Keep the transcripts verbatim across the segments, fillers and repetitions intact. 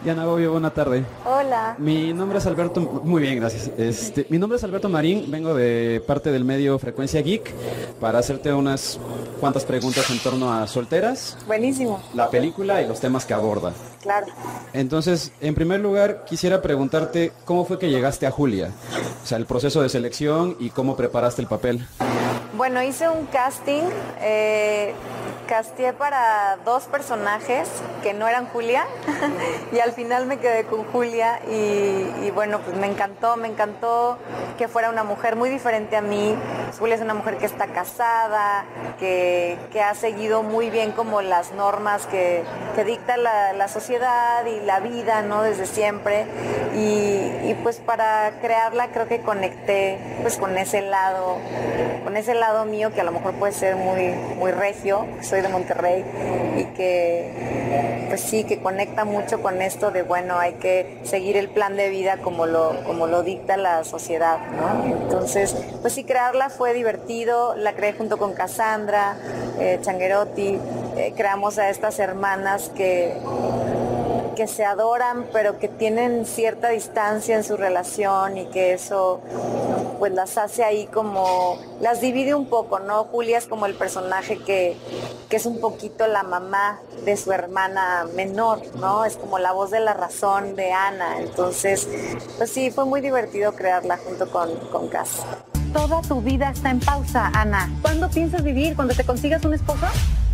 Diana Bobbio, buena tarde. Hola. Mi nombre es Alberto, muy bien, gracias. Este, mi nombre es Alberto Marín, vengo de parte del medio Frecuencia Geek para hacerte unas cuantas preguntas en torno a Solteras, Buenísimo. la película y los temas que aborda. Claro. Entonces, en primer lugar, quisiera preguntarte cómo fue que llegaste a Julia, o sea, el proceso de selección y cómo preparaste el papel. Bueno, hice un casting, eh, casteé para dos personajes que no eran Julia y al final me quedé con Julia y, y bueno, pues me encantó, me encantó que fuera una mujer muy diferente a mí. Julia es una mujer que está casada, que, que ha seguido muy bien como las normas que, que dicta la, la sociedad y la vida, ¿no? Desde siempre y, y pues para crearla creo que conecté pues con ese lado, con ese lado mío que a lo mejor puede ser muy, muy regio, soy de Monterrey y que pues sí, que conecta mucho con esto de bueno, hay que seguir el plan de vida como lo, como lo dicta la sociedad, ¿no? Entonces, pues sí, crearla fue divertido, la creé junto con Cassandra, eh, Changuerotti, eh, creamos a estas hermanas que que se adoran pero que tienen cierta distancia en su relación y que eso pues las hace ahí como, las divide un poco, ¿no? Julia es como el personaje que, que es un poquito la mamá de su hermana menor, ¿no? Es como la voz de la razón de Ana, entonces pues sí, fue muy divertido crearla junto con, con Cass. Toda tu vida está en pausa, Ana. ¿Cuándo piensas vivir? ¿Cuando te consigas un esposo?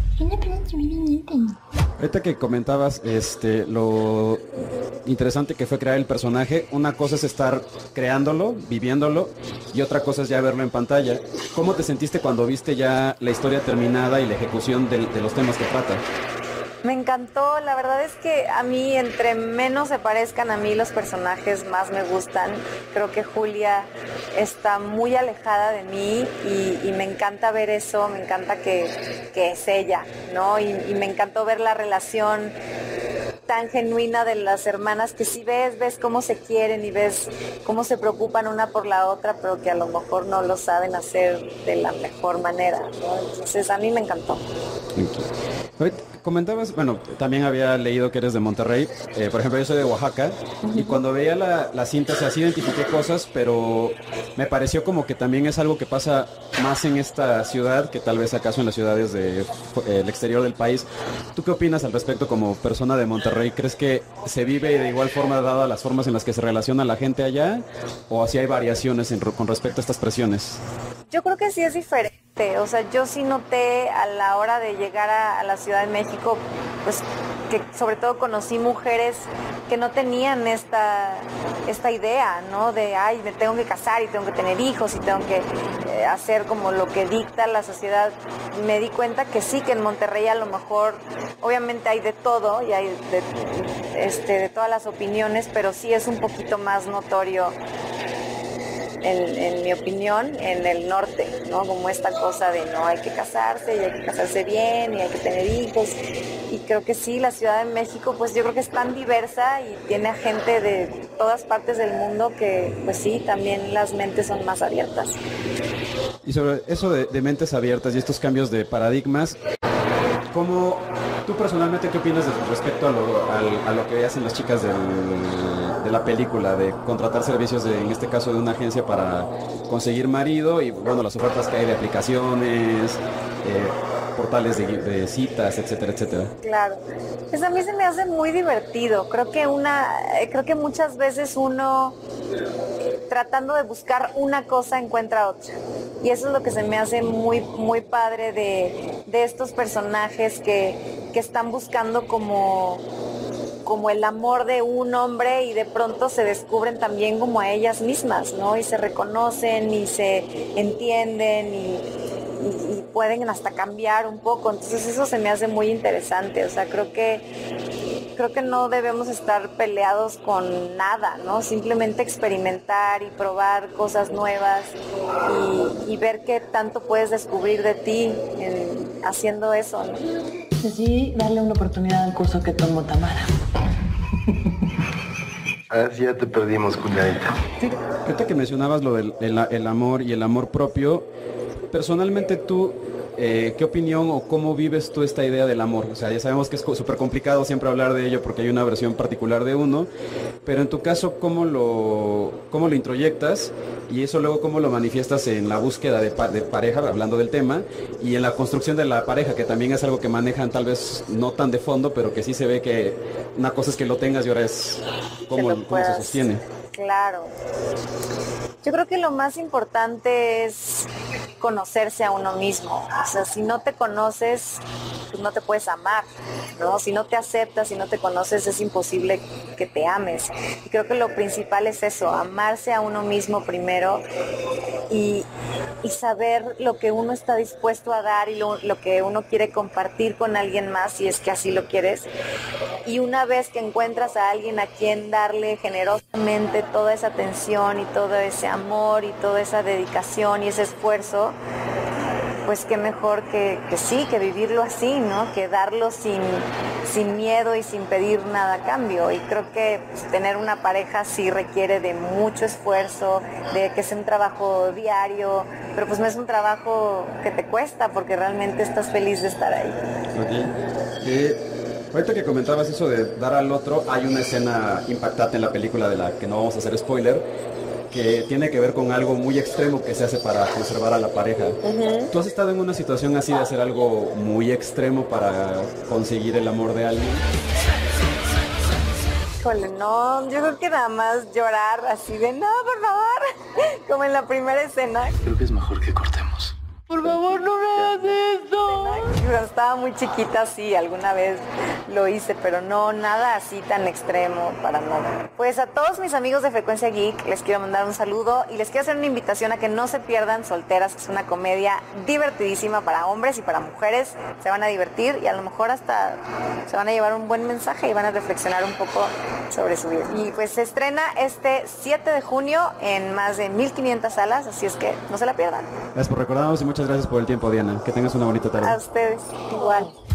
Ahorita que comentabas este, lo interesante que fue crear el personaje, una cosa es estar creándolo, viviéndolo, y otra cosa es ya verlo en pantalla. ¿Cómo te sentiste cuando viste ya la historia terminada y la ejecución de, de los temas que trata? Me encantó, la verdad es que a mí, entre menos se parezcan a mí los personajes, más me gustan. Creo que Julia está muy alejada de mí y, y me encanta ver eso, me encanta que, que es ella, ¿no? Y, y me encantó ver la relación tan genuina de las hermanas que si ves, ves cómo se quieren y ves cómo se preocupan una por la otra, pero que a lo mejor no lo saben hacer de la mejor manera, ¿no? Entonces a mí me encantó. Comentabas, bueno, también había leído que eres de Monterrey, eh, por ejemplo yo soy de Oaxaca y cuando veía la, la cinta, o sea, sí identifiqué cosas, pero me pareció como que también es algo que pasa más en esta ciudad que tal vez acaso en las ciudades del de, eh, exterior del país. ¿Tú qué opinas al respecto como persona de Monterrey? ¿Crees que se vive de igual forma dadas las formas en las que se relaciona la gente allá o si hay variaciones en, con respecto a estas presiones? Yo creo que sí es diferente, o sea, yo sí noté a la hora de llegar a, a la Ciudad de México, pues que sobre todo conocí mujeres que no tenían esta, esta idea, ¿no? De, ay, me tengo que casar y tengo que tener hijos y tengo que eh, hacer como lo que dicta la sociedad. Me di cuenta que sí, que en Monterrey a lo mejor, obviamente hay de todo y hay de, este, de todas las opiniones, pero sí es un poquito más notorio. En, en mi opinión, en el norte, ¿no? Como esta cosa de no hay que casarse y hay que casarse bien y hay que tener hijos. Y creo que sí, la Ciudad de México, pues yo creo que es tan diversa y tiene a gente de todas partes del mundo que, pues sí, también las mentes son más abiertas. Y sobre eso de, de mentes abiertas y estos cambios de paradigmas, ¿cómo tú personalmente qué opinas respecto a lo, a, a lo que hacen las chicas del, de la película, de contratar servicios, de, en este caso de una agencia para conseguir marido y bueno, las ofertas que hay de aplicaciones, eh, portales de, de citas, etcétera, etcétera? Claro, pues a mí se me hace muy divertido. Creo que una, creo que muchas veces uno tratando de buscar una cosa encuentra otra. Y eso es lo que se me hace muy, muy padre de, de estos personajes que, que están buscando como, como el amor de un hombre y de pronto se descubren también como a ellas mismas, ¿no? Y se reconocen y se entienden y, y, y pueden hasta cambiar un poco. Entonces eso se me hace muy interesante. O sea, creo que creo que no debemos estar peleados con nada, ¿no? Simplemente experimentar y probar cosas nuevas y, y ver qué tanto puedes descubrir de ti en, haciendo eso, ¿no? Decidí darle una oportunidad al curso que tomó Tamara. Ah, sí, ya te perdimos, cuñadita. Sí, ahorita que mencionabas lo del el, el amor y el amor propio, personalmente tú, eh, ¿qué opinión o cómo vives tú esta idea del amor? O sea, ya sabemos que es súper complicado siempre hablar de ello porque hay una versión particular de uno, pero en tu caso, ¿cómo lo, cómo lo introyectas? Y eso luego, ¿cómo lo manifiestas en la búsqueda de, pa de pareja, hablando del tema, y en la construcción de la pareja, que también es algo que manejan tal vez no tan de fondo, pero que sí se ve que una cosa es que lo tengas y ahora es cómo, cómo se sostiene? Claro. Yo creo que lo más importante es conocerse a uno mismo. O sea, si no te conoces, pues no te puedes amar, ¿no? Si no te aceptas, si no te conoces, es imposible que te ames. Y creo que lo principal es eso, amarse a uno mismo primero y, y saber lo que uno está dispuesto a dar y lo, lo que uno quiere compartir con alguien más, si es que así lo quieres. Y una vez que encuentras a alguien a quien darle generosamente toda esa atención y todo ese amor y toda esa dedicación y ese esfuerzo, pues qué mejor que, que sí, que vivirlo así, ¿no? Que darlo sin, sin miedo y sin pedir nada a cambio. Y creo que pues, tener una pareja sí requiere de mucho esfuerzo, de que sea un trabajo diario, pero pues no es un trabajo que te cuesta porque realmente estás feliz de estar ahí. Ok. Eh... Ahorita que comentabas eso de dar al otro, hay una escena impactante en la película de la que no vamos a hacer spoiler, que tiene que ver con algo muy extremo que se hace para conservar a la pareja. Uh-huh. ¿Tú has estado en una situación así de hacer algo muy extremo para conseguir el amor de alguien? Híjole, no, yo creo que nada más llorar así de no, por favor, como en la primera escena. Creo que es mejor que cortemos. Por favor, no me hagas esto. Estaba muy chiquita, sí, alguna vez lo hice, pero no nada así tan extremo, para nada. Pues a todos mis amigos de Frecuencia Geek les quiero mandar un saludo y les quiero hacer una invitación a que no se pierdan Solteras, que es una comedia divertidísima para hombres y para mujeres. Se van a divertir y a lo mejor hasta se van a llevar un buen mensaje y van a reflexionar un poco sobre su vida. Y pues se estrena este siete de junio en más de mil quinientas salas, así es que no se la pierdan. Gracias por recordarnos y muchas gracias por el tiempo, Diana. Que tengas una bonita tarde. A ustedes, igual.